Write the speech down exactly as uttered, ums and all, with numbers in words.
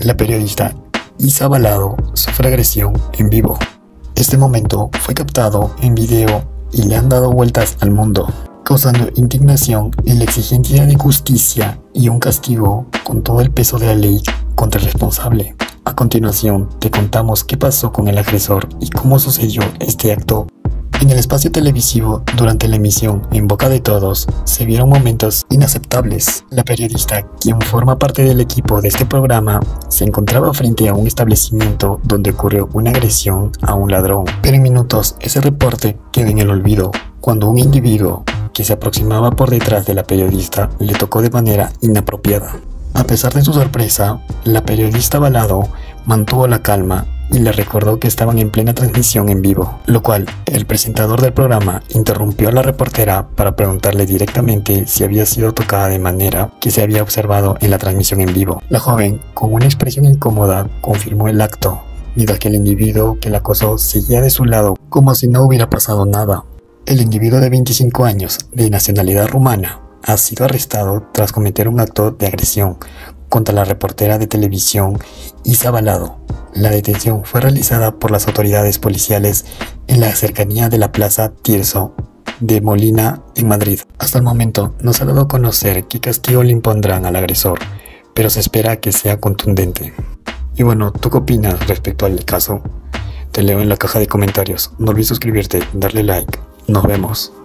la periodista Isa Balado sufre agresión en vivo. Este momento fue captado en video y le han dado vueltas al mundo, causando indignación en la exigencia de justicia y un castigo con todo el peso de la ley contra el responsable. A continuación, te contamos qué pasó con el agresor y cómo sucedió este acto. En el espacio televisivo, durante la emisión En Boca de Todos, se vieron momentos inaceptables. La periodista, quien forma parte del equipo de este programa, se encontraba frente a un establecimiento donde ocurrió una agresión a un ladrón. Pero en minutos, ese reporte quedó en el olvido, cuando un individuo que se aproximaba por detrás de la periodista le tocó de manera inapropiada. A pesar de su sorpresa, la periodista Balado mantuvo la calma y le recordó que estaban en plena transmisión en vivo, lo cual el presentador del programa interrumpió a la reportera para preguntarle directamente si había sido tocada de manera que se había observado en la transmisión en vivo. La joven, con una expresión incómoda, confirmó el acto, mientras que el individuo que la acosó seguía de su lado como si no hubiera pasado nada. El individuo de veinticinco años, de nacionalidad rumana, ha sido arrestado tras cometer un acto de agresión contra la reportera de televisión Isa Balado. La detención fue realizada por las autoridades policiales en la cercanía de la Plaza Tirso de Molina, en Madrid. Hasta el momento no se ha dado a conocer qué castigo le impondrán al agresor, pero se espera que sea contundente. Y bueno, ¿tú qué opinas respecto al caso? Te leo en la caja de comentarios. No olvides suscribirte, darle like. Nos vemos.